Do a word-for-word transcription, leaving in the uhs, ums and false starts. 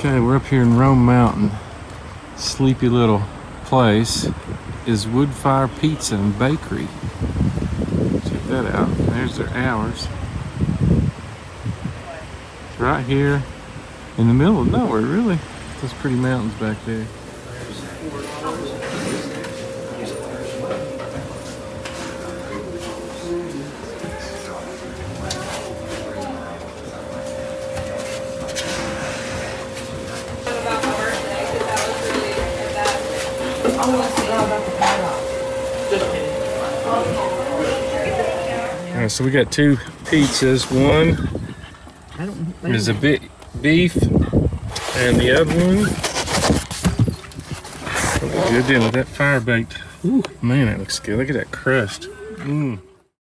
Okay, we're up here in Roan Mountain. Sleepy little place is Woodfire Pizza and Bakery. Check that out. There's their hours. It's right here in the middle of nowhere, really. Those pretty mountains back there. Alright, so we got two pizzas. One is a bit beef, and the other one looks good in with that fire baked. Ooh, man, that looks good. Look at that crust. Mmm.